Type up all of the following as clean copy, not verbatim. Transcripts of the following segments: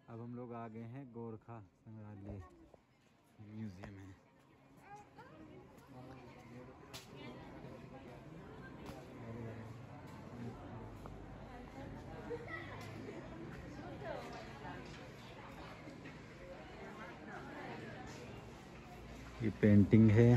अब हम लोग आ गए हैं गोरखा संग्रहालय म्यूजियम में। ये पेंटिंग है।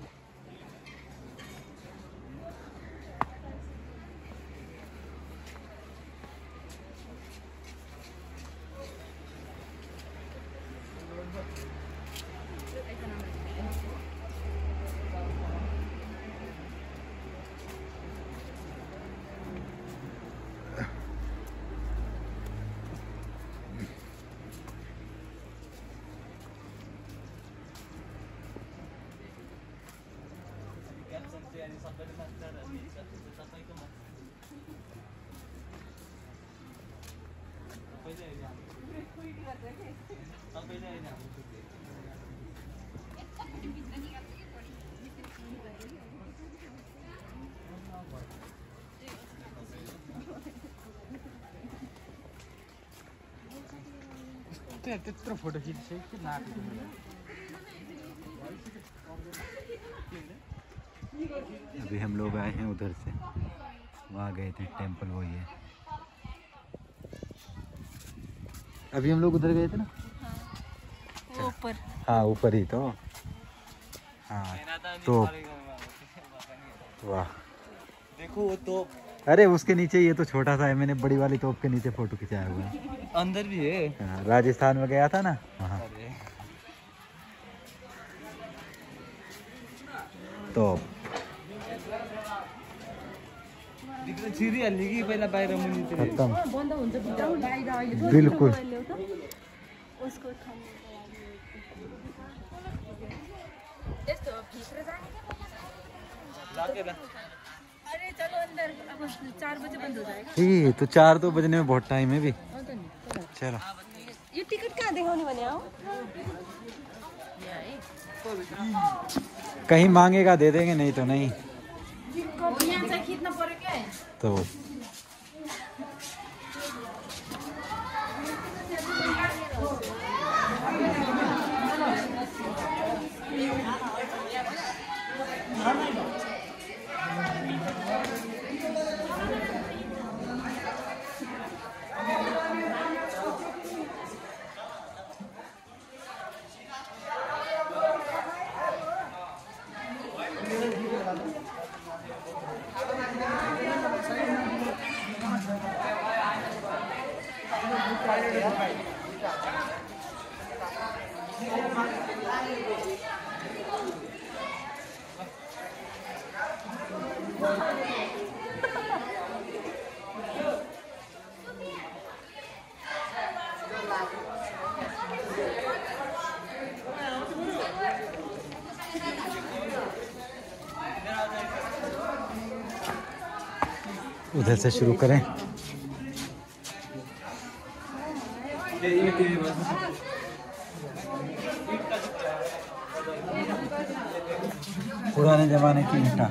त्यत्रो फोटो खिच्छ कि नापेको अभी हम लोग आए हैं उधर से, वहाँ गए थे टेंपल, वो ये अभी हम लोग उधर गए थे ना। वो ऊपर, हाँ ऊपर ही तो। हाँ तो वाह देखो वो तो अरे उसके नीचे ये तो छोटा सा है, मैंने बड़ी वाली तोप के नीचे फोटो खिंचाया हुआ है। अंदर भी है। हाँ, राजस्थान में गया था ना वहाँ। तो छिरी हाल्ने कि पहिला बाहिर मुनि खत्म बन्द हुन्छ भित्र बाहिर अहिले बिल्कुल। उसको यस्तो भित्र जाने लागेन। अरे चलो अंदर, अब 4 बजे बंद हो जाएगा। ठीक, तो 4 तो बजने में बहुत टाइम है भी। चलो ये टिकट कहाँ दिखाउने भने आओ, कहीं मांगेगा दे देंगे, नहीं तो नहीं। यहाँ चाहिँ खिच्न पर्यो क्या तो उधर से शुरू करें। पुराने जमाने की ईंटा।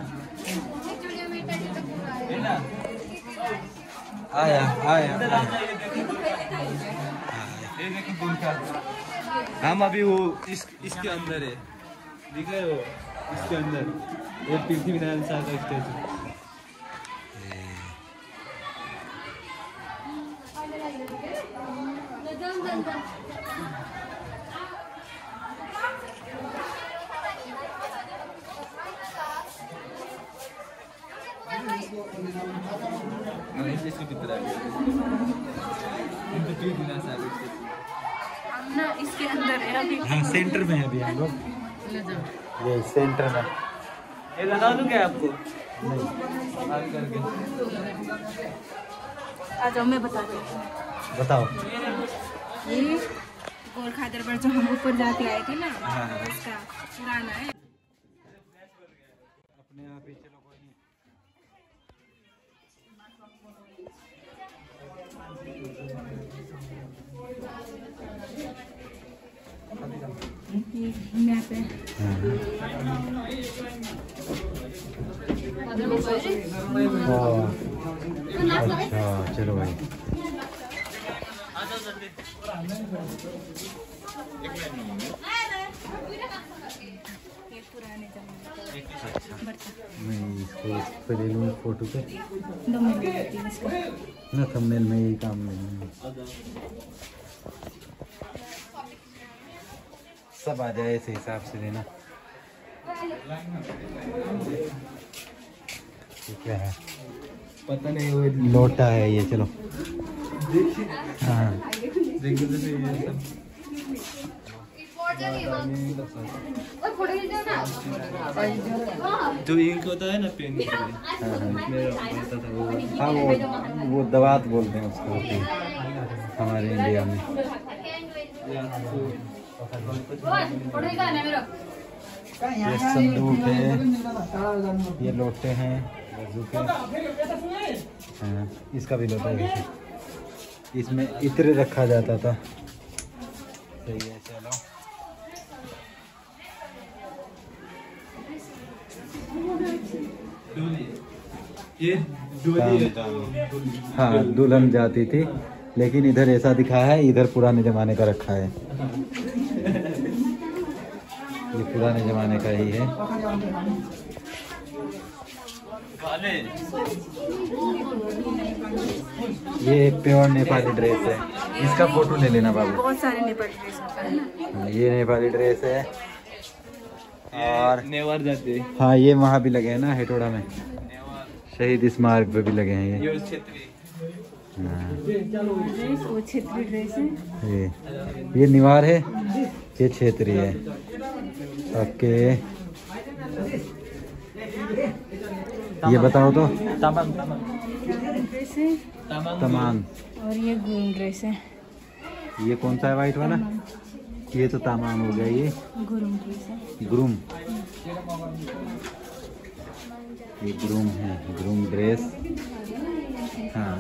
आया आया हम अभी वो इसके अंदर है, दिख रहे हो? इसके अंदर ये पृथ्वीनारायण शाह का स्टैचू। ना इसके अंदर है अभी। हाँ सेंटर में है अभी हम लोग, ये सेंटर में। ये लगा दूं क्या आपको? नहीं करके आ जाओ, मैं बताती हूँ। बताओ। ये गोरखा दरबार जो हम ऊपर जाके आए थे ना, हाँ। उसका पुराना है। अपने आप ही चलो, कोई नहीं। मैप है। अच्छा चलो भाई। ये पुराने जमाने का अच्छा, बर्तन। मैं इसको इस पे ले लूँ फोटो पे 2 महीने रहती है इसका। ना, थंबनेल में यही काम नहीं सब आ जाए इस हिसाब से लेना। ये क्या है? पता नहीं वो लोटा है ये, चलो। हाँ, देखो तो ये सब जो इंक होता है ना पेन के लिए, हाँ, हाँ। मेरा पढ़ता था वो। हाँ, वो दवात बोलते हैं उसको हमारे इंडिया में। ये संदूक है, ये लोटे हैं, बंदूकें। हाँ, इसका भी लोटा है वैसे। इसमें इत्र रखा जाता था। सही है, चलो। ये डोली है। हाँ, दुल्हन जाती थी, लेकिन इधर ऐसा दिखा है, इधर पुराने जमाने का रखा है। ये पुराने जमाने का ही है। ये प्योर नेपाली ड्रेस है, इसका फोटो ले लेना बाबू। बहुत सारे नेपाली ड्रेस होता है ना। हाँ, ये नेपाली ड्रेस है। और नेवार जाते। हाँ, ये वहाँ भी लगे हैं ना, हेटोड़ा में शहीद स्मारक पे भी लगे हैं ये। ये क्षेत्रीय। हाँ, ड्रेस वो क्षेत्रीय ड्रेस है। ये निवार है, ये क्षेत्रीय है। ओके, ये बताओ तो। तमाम ड्रेस है तमाम। और ये गुरुम ड्रेस है। ये कौन सा है वाइट वाला? ये तो तमाम हो गया। ये गुरुम ड्रेस है। ग्रूम, ये ग्रूम है, ग्रूम ड्रेस। हाँ,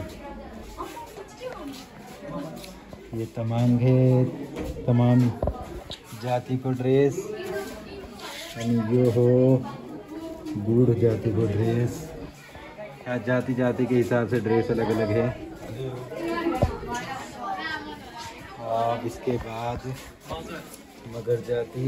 ये तमाम है, तमाम जाति को ड्रेस। यानी जो हो बूढ़ जाति को ड्रेस। क्या जाति जाति के हिसाब से ड्रेस अलग अलग है। और इसके बाद मगर जाति।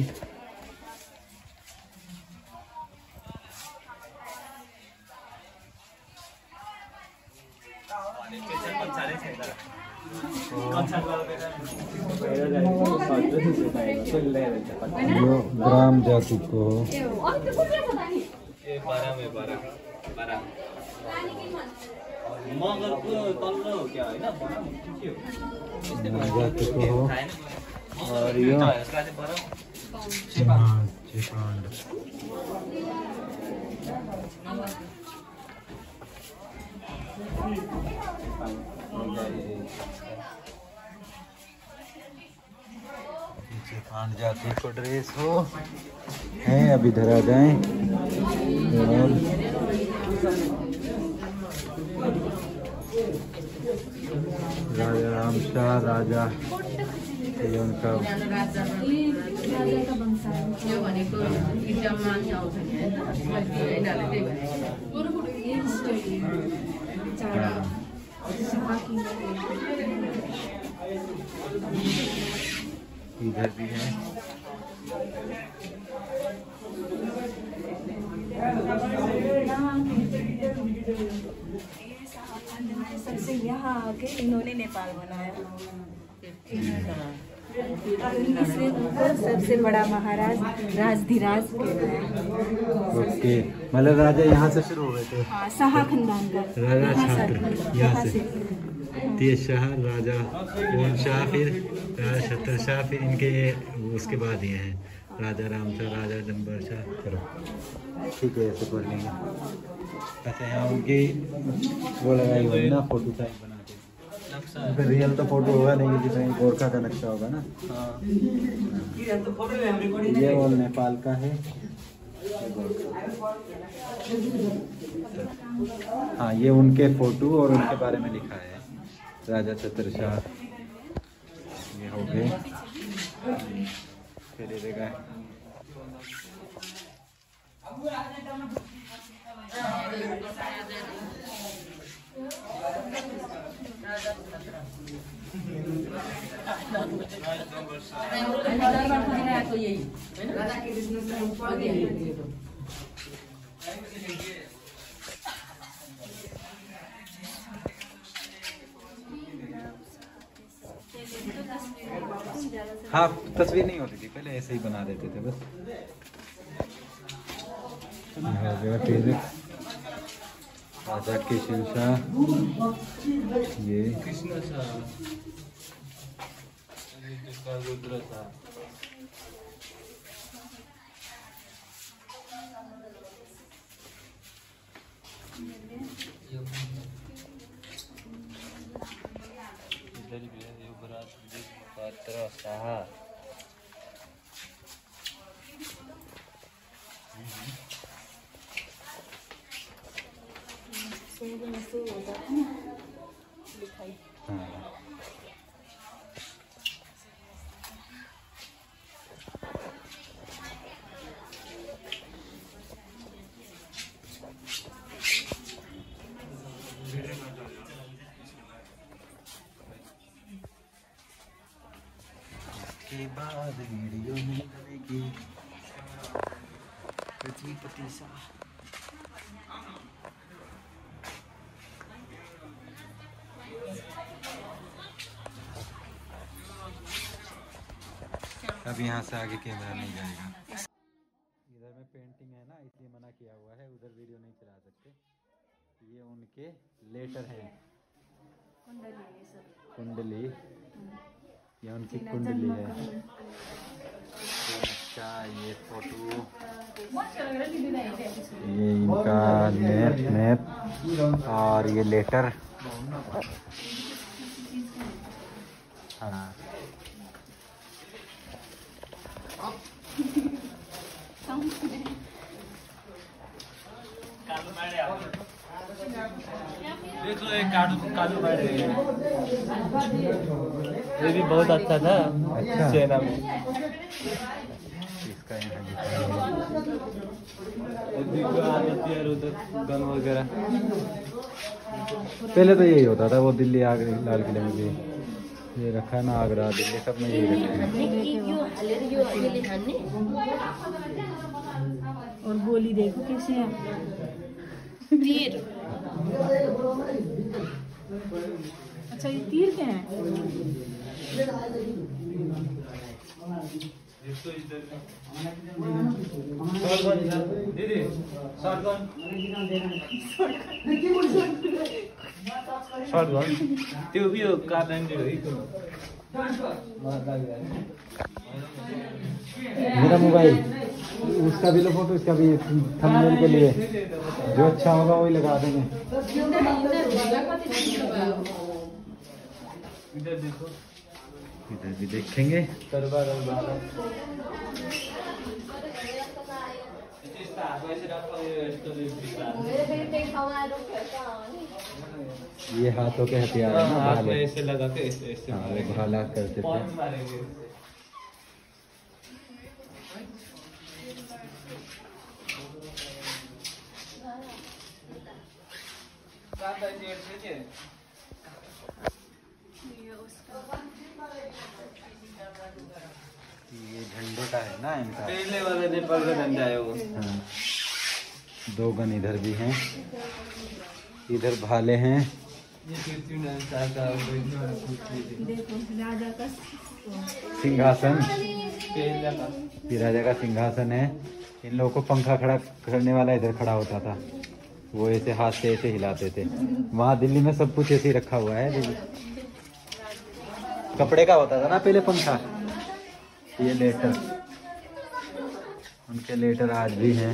जो ग्राम जाति को, जाति को हो। और यो चिपांड। चिपांड जाति को ड्रेस हो है। अब इधर आ जाएं। और राजा रामशाह, राजा ये उनका इधर भी है। सबसे यहाँ आके इन्होंने नेपाल बनाया। इससे ऊपर सबसे बड़ा महाराज राजधिराज कहलाया। ओके, मतलब राजा यहाँ से शुरू हो गए थे। हाँ, शाह खानदान का राजा छात्र यहाँ से, तेज शाह, राजा कौन शाह, फिर राजा छत्र शाह, फिर इनके उसके बाद ये हैं राजा रामशाह, राजा जम्बर शाह। चलो ठीक है, ऐसे पढ़ लेंगे। अच्छा, यहाँ उनकी वो लगाई हुई ना, फोटो टाइप बना के। फिर रियल तो फोटो होगा नहीं, जिसमें गोरखा का नक्शा होगा ना। ये और नेपाल का है। हाँ, ये उनके फोटो और उनके बारे में लिखा है। राजा छत्र शाह ये हो गए। फिर ये देखा हाँ, तस्वीर नहीं होती थी पहले, ऐसे ही बना देते थे बस। राजा किशन शाह, ये कृष्ण शाह, रुद्र शाह। इधर भी है युवराज पात्र शाह। के बाद वीडियो में बनेगी पृथ्वीपति शाह। अब यहाँ से आगे कैमरा नहीं जाएगा। इधर में पेंटिंग है ना, इसलिए मना किया हुआ है, उधर वीडियो नहीं चला सकते। ये उनके लेटर हैं, कुंडली, ये उनकी कुंडली है। अच्छा, ये फोटो, ये इनका मैप और ये लेटर। हाँ, देखो एक कालू बाड़े, ये भी बहुत अच्छा था। अच्छा, सेना में इसका यहाँ गन वगैरह। पहले तो यही होता था, वो दिल्ली आगरा लाल किले में भी ये रखा है ना, आगरा दिल्ली सब में यही रखा है। और गोली देखो कैसे है, तीर। अच्छा, ये तीर क्या है? दीदी शॉटगन, त्यो भी हो काटन मेरा मोबाइल, उसका भी लो फोटो, इसका भी थंबनेल के लिए जो अच्छा होगा वही लगा देंगे। इधर देखो, इधर भी देखेंगे। दरबार ये हाथों के हथियार है ना, हाथ में भाले। ऐसे लगा के ऐसे ऐसे हाँ, वो भाला करते थे। कौन मारेंगे? ये झंडे का है ना इनका, पहले वाला नेपाल का झंडा है वो। हाँ, 2 गन इधर भी हैं, इधर भाले हैं। ये पृथ्वीनारायण शाह का देखो राजा का सिंहासन, पहला का। ये राजा का सिंहासन है। इन लोगों को पंखा खड़ा करने वाला इधर खड़ा होता था, वो ऐसे हाथ से ऐसे हिलाते थे। वहाँ दिल्ली में सब कुछ ऐसे ही रखा हुआ है। कपड़े का होता था ना पहले पंखा। ये लेटर, उनके लेटर आज भी हैं।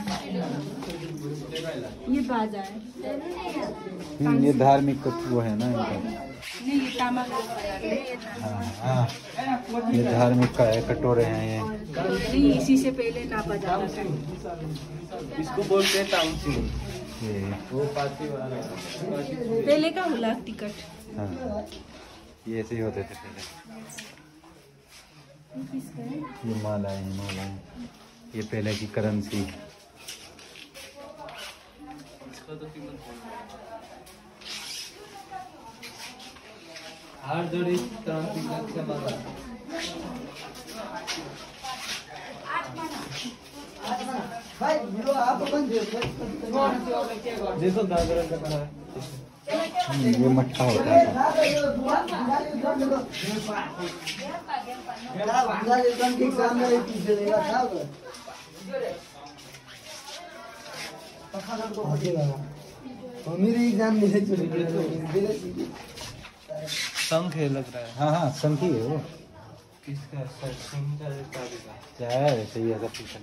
ये बाजा है। ये धार्मिक वो है ना इनका। नहीं ये तांबा का है। हाँ, ये धार्मिक का है, कटोरे हैं ये। नहीं इसी से पहले नापा जाता था। इसको बोलते हैं ताउंसी। ये वो पाती वाला पहले का हुलाक टिकट। हाँ, ये ऐसे ही होते थे पहले। ये किसका है? ये मालाएं हैं, मालाएं। ये पहले की करेंसी। इसका तो कीमत हर जोड़ी क्रांति लक्ष्य माला। देखो दादरा का है। ये मट्ठा होता है। मेरे एग्जाम में शंख है लग रहा है। हाँ हाँ, शंखी है वो। किसका शंख का चाबी का क्या है, ऐसे ही ऐसा पीछे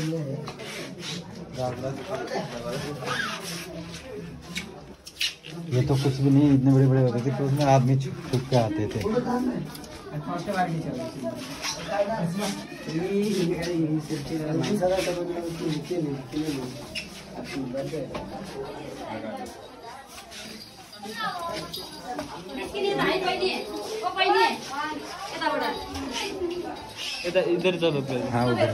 दादरा। ये तो कुछ भी नहीं, इतने बड़े बड़े होते थे कि उसमें आदमी छुप छुप के आते थे। इधर चलो पहले। हाँ उधर।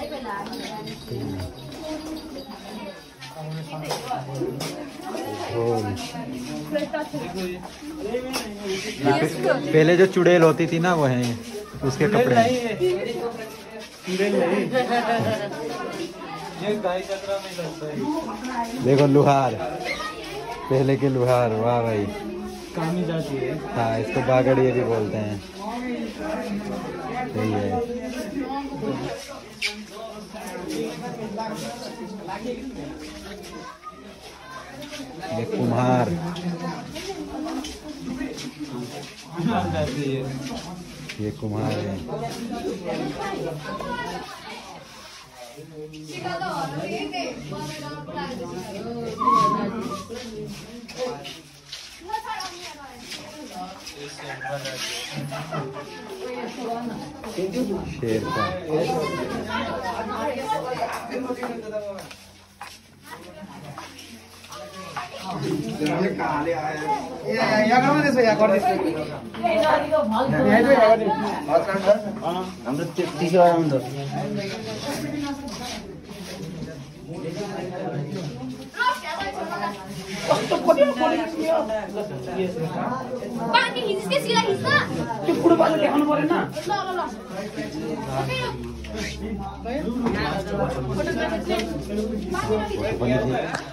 पहले जो चुड़ैल होती थी ना, वो है उसके कपड़े। ये गाय चतरा में लगता है। देखो लुहार, पहले के लुहार। वाह भाई, कामी जाती है। हाँ इसको बागड़िए भी बोलते हैं। सही है। ये कुम्हार। ये कुम्हार है। शेर का। पानी हिस्से सिला हिस्सा त्यो पुरो बाटो देखाउनु पर्दैन ल ल ल